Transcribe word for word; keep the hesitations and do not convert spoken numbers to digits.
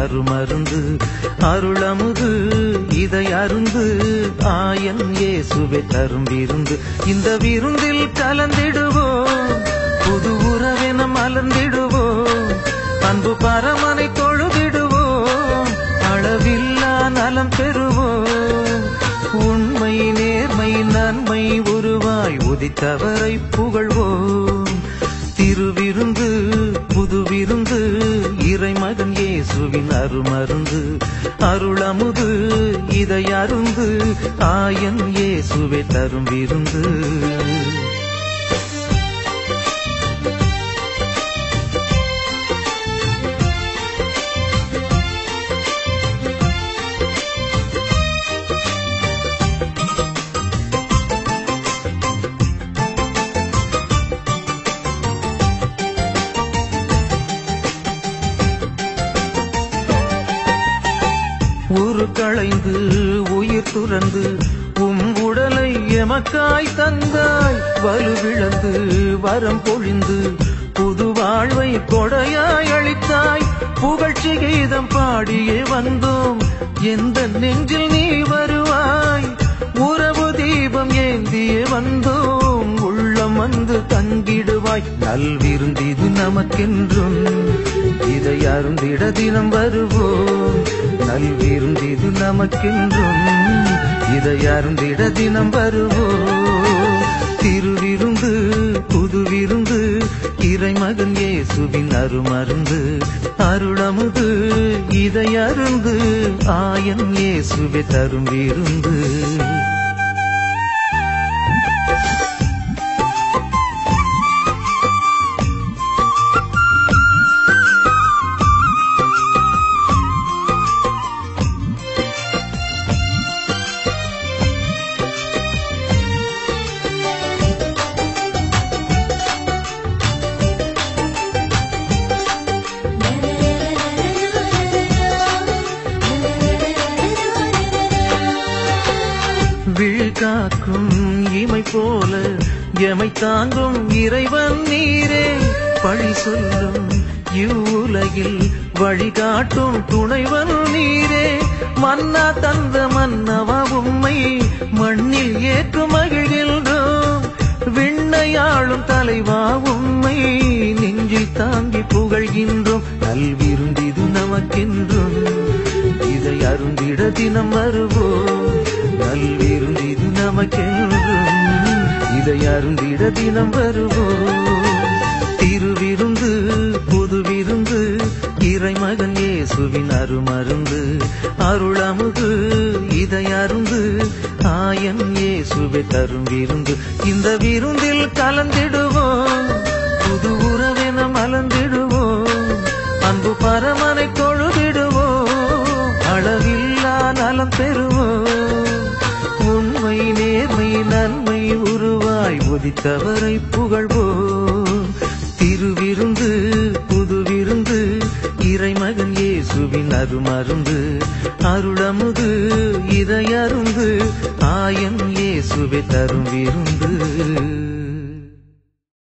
அருமருந்து அருளமுது இதை அருந்து ஆயன் இயேசுவே தரும் விருந்து. இந்த விருந்தில் கலந்திடுவோம், புது உறவென மலர்ந்திடுவோம், அன்பு பரமனை தொழுதிடுவோம், அளவில்லா நலம் பெறுவோம். உண்மை நேர்மை நன்மை உருவாய் உதித்தவரை புகழ்வோம். திருவிருந்து புது விருந்து இறைமகன் இயேசுவின் அருமருந்து அருளமுது இதை அருந்து ஆயன் இயேசுவே தரும் விருந்து. உரு களைந்து உயிர் துறந்து உம் உடலை எமக்காய் தந்தாய். வலுவிழந்து வரம் பொழிந்து புது வாழ்வை கொடையாய் அளித்தாய். புகழ்ச்சி கீதம் பாடியே வந்தோம், எந்த நெஞ்சில் நீ வருவாய். உறவு தீபம் ஏந்தியே வந்தோம், உள்ளம் வந்து தங்கிடுவாய். நல்விருந்திது நமக்கென்றும் இதை அருந்திட தினம் வருவோம். நல்விருந்திது நமக்கென்றும் இதை அருந்திட தினம் வருவோம். திருவிருந்து புது விருந்து இறைமகன் இயேசுவின் அருமருந்து அருளமுது இதை அருந்து ஆயன் இயேசுவே தரும் விருந்து. விழ்காக்கும் இமை போல எமை தாங்கும் இறைவன் நீரே. பழி சொல்லும் இவ்வுலகில் வழிகாட்டும் துணைவன் நீரே. மன்னா தந்த மன்னவா உம்மை மண்ணில் ஏற்று மகிழ்கின்றோம். விண்ணையாளும் தலைவா உம்மை நெஞ்சில் தாங்கி புகழ்கின்றோம். நல்விருந்திது நமக்கென்றும் இதை அருந்திட தினம் வருவோம். நல்விருந்திது நமக்கென்றும் இதை அருந்திட தினம் வருவோம். திருவிருந்து புது விருந்து இறைமகன் இயேசுவின் அருமருந்து அருளமுது இதை அருந்து ஆயன் இயேசுவே தரும் விருந்து. இந்த விருந்தில் கலந்திடுவோம், புது உறவென மலர்ந்திடுவோம், அன்பு பரமனை தொழுதிடுவோம், அளவில்லா நலம் பெறுவோம். உண்மை நேர்மை நன்மை உருவாய் உதித்தவரை புகழ்வோம். திருவிருந்து புது விருந்து இறைமகன் இயேசுவின் அருமருந்து அருளமுது இதை அருந்து ஆயன் இயேசுவே தரும் விருந்து.